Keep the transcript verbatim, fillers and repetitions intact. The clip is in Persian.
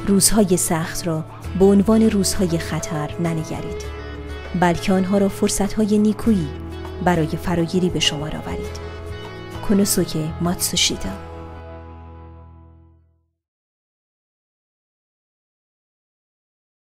روزهای سخت را به عنوان روزهای خطر ننگرید، بلکه آنها را فرصتهای نیکویی برای فراگیری به شمار آورید. کونوسوکه ماتسوشیتا.